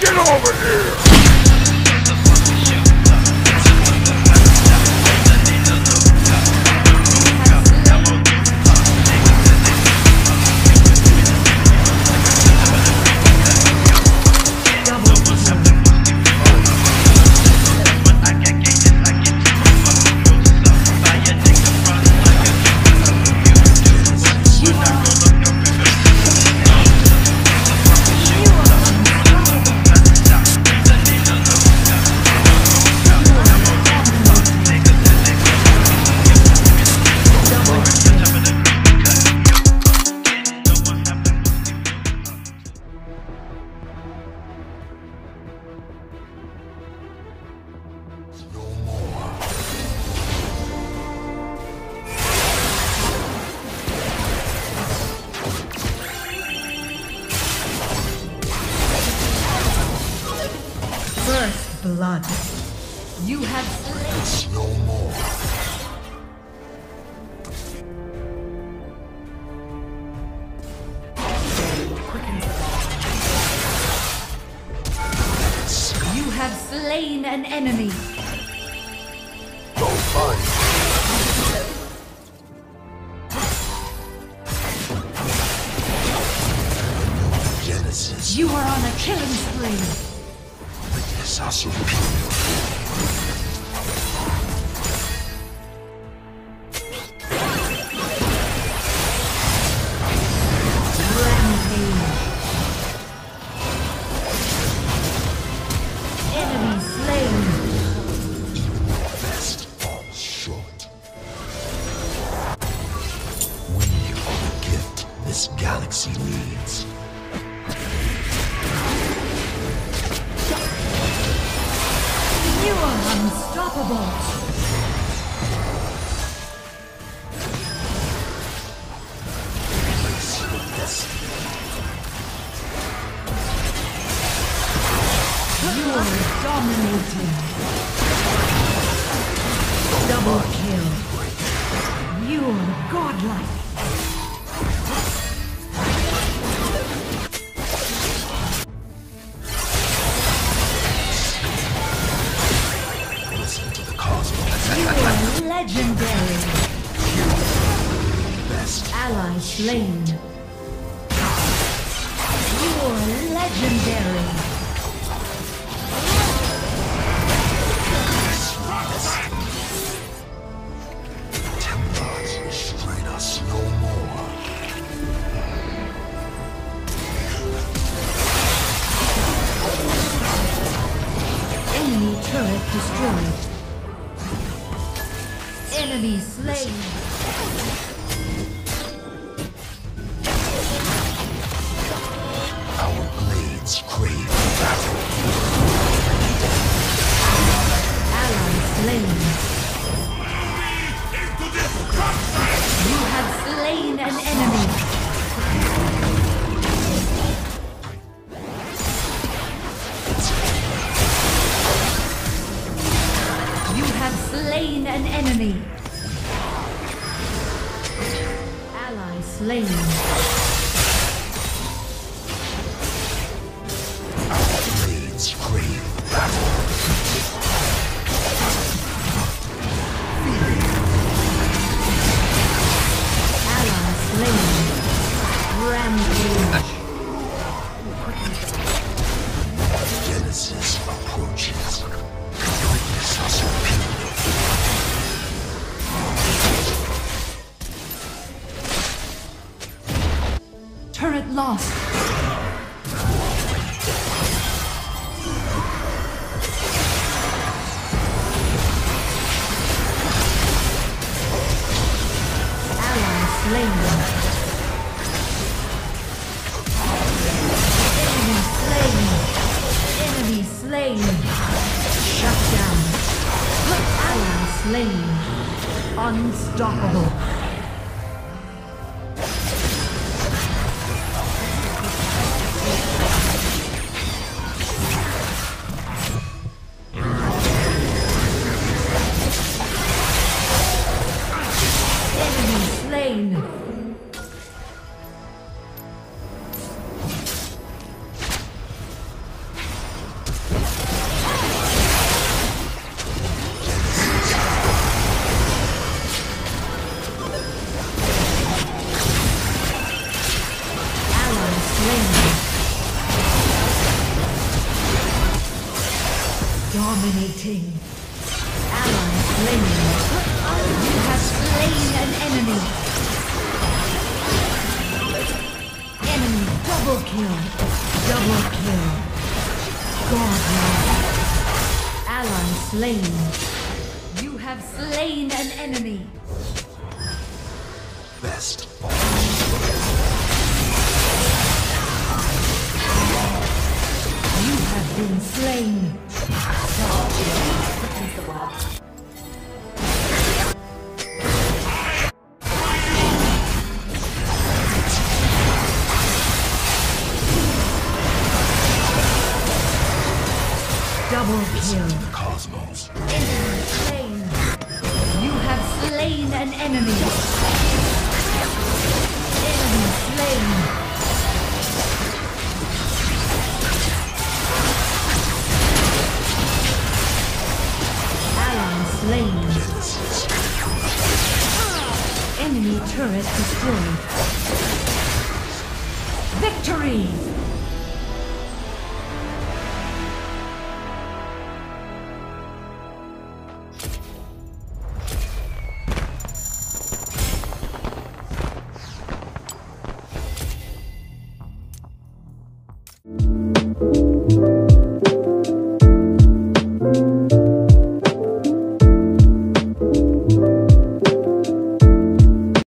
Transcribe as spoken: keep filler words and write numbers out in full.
Get over here! First blood. You have It's no more. You have slain an enemy. Go find. Genesis. You are on a killing spree. Witness our superior. Galaxy needs. You are unstoppable. You are dominating. Double kill. You are godlike. Legendary. Best. Ally slain. You're legendary. Templars restrain us no more. Enemy turret destroyed. Enemy slain. Our blades crave battle. Ally slain. You have slain an enemy. You have slain an enemy. Slain. Our blades crave battle. Ally slain. Rampage. Genesis approaches. Witness our superior. Turret lost. Ally slain. Enemy slain. Enemy slain. Shut down. Ally slain. Unstoppable. slain. Dominating. Ally slain. You have slain an enemy. Enemy double kill. Double kill. Godlike. Ally slain. You have slain an enemy. Best. You have been slain. Double kill. Cosmos. Enemy slain. You have slain an enemy. Enemy slain. Ally slain. Enemy turret destroyed. Victory!